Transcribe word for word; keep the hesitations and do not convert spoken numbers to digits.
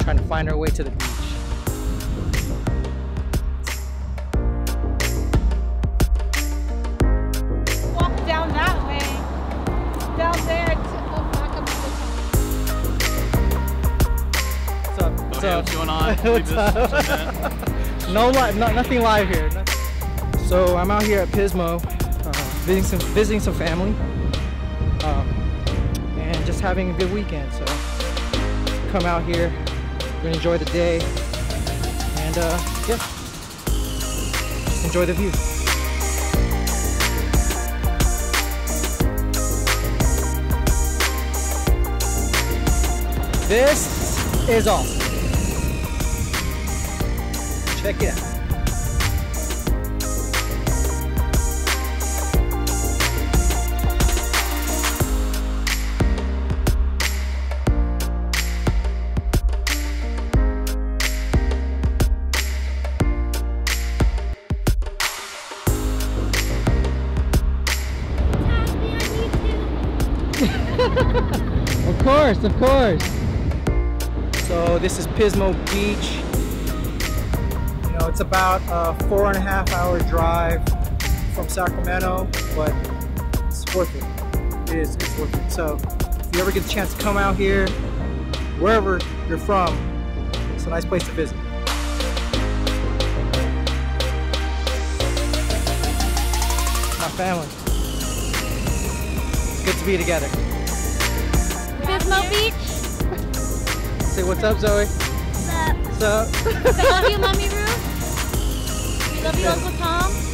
trying to find our way to the beach. Walk down that way. Down there to go back up to the top. What's up? What's okay, up? What's going on? What's up? No, li no, nothing live here. Nothing. So I'm out here at Pismo, uh, visiting some visiting some family, um, and just having a good weekend. So come out here, we're gonna enjoy the day, and uh, yeah, just enjoy the view. This is awesome. Check it out. Of course, of course. So this is Pismo Beach. You know, it's about a four and a half hour drive from Sacramento, but it's worth it. It is, it's worth it. So if you ever get the chance to come out here, wherever you're from, it's a nice place to visit. My family. It's good to be together. Pismo Beach. Say what's up, Zoe. What's up? What's up? I love you, Mommy Ruth. We love you, Uncle Tom.